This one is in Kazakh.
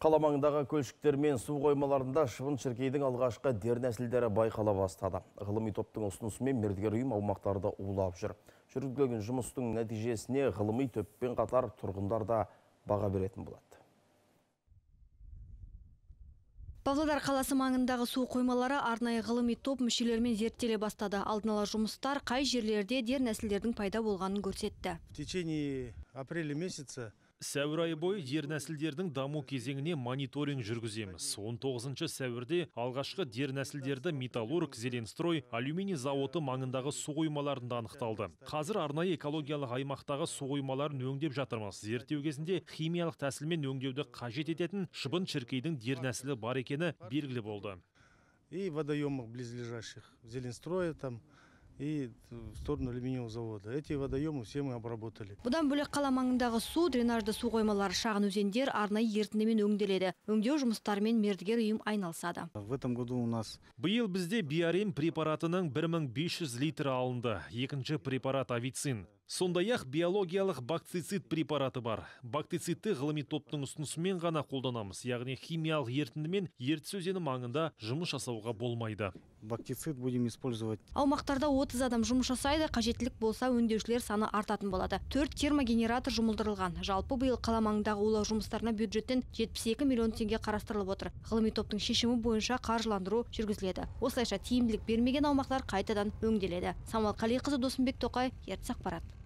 Қала маңындағы көлшіктер мен су қоймаларында шыбын-шіркейдің алғашқы дернәсілдері байқала бастады. Ғылыми топтың ұсынысымен мердігер ұйым аумақтарды улап жүр. Жүргізілген жұмыстың нәтижесіне ғылыми төппен қатар тұрғындар да баға беретін болады. Павлодар қаласы маңындағы су қоймалары арнайы ғылыми топ мүшелерімен зерттеле бастады. Алдын ала жұмыстар қай жерлерде дернәсілдердің пайда болғанын көрсетті. В течение апреля месяца сәуір айы бойы дернәсілдердің даму кезеңіне мониторинг жүргіземіз. 19 сәуірде алғашқы дернәсілдерді Металлург, Зеленстрой, алюминий зауыты маңындағы су қоймаларында анықталды. Қазір арнайы экологиялық аймақтағы су қоймаларын өңдеп жатырмыз. Зерттеу кезінде химиялық тәсілмен өңдеуді қажет ететін шыбын-шіркейдің дернәсілі бар екені белгілі болды. И водоемах близлежащих, Зеленстроя там, и в сторону алюминиевого завода. Эти водоемы все мы обработали. Бұдан бөлек қала маңындағы су, дренажды су қоймалары, шағын өзендер арнайы ерітіндімен өңделеді. Өңдеу жұмыстарымен мердігер ұйым айналысады. В этом году у нас биыл бізде биарим препаратының 1500 литр алынды. Екінші препарат авицин. Сондай-ақ биологиялық бактицид препараты бар. Бактицидті ғылыми топтың ұсынысымен ғана қолданамыз. Яғни химиялық ерітіндімен Ертіс өзені маңында жұмыс жасауға болмайды. бактицид будем использовать. Аумақтарда 30 адам жұмыс жасайды, қажеттілік болса өңдеушілер саны артатын болады. 4 термогенератор жұмылдырылған. Жалпы биыл қала маңындағы улау жұмыстарына бюджеттен 72 миллион теңге қарастырылып отыр. Ғылыми топтың шешімі бойынша қаржыландыру жүргізіледі. Осылайша тиімділік бермеген аумақтар қайтадан өңделеді. Самал Қалиқызы, Досымбек Тоқай, Ертіс ақпарат.